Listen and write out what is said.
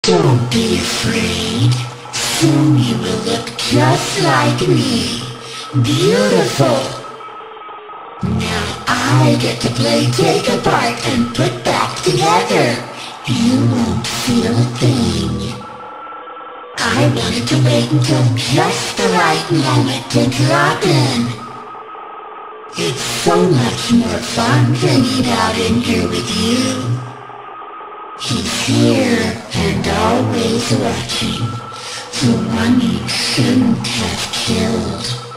Don't be afraid. Soon you will look just like me. Beautiful. Now I get to play take apart and put back together. You won't feel a thing. I wanted to wait until just the right moment to drop in. It's so much more fun hanging out in here with you. He's here and always watching, the one you shouldn't have killed.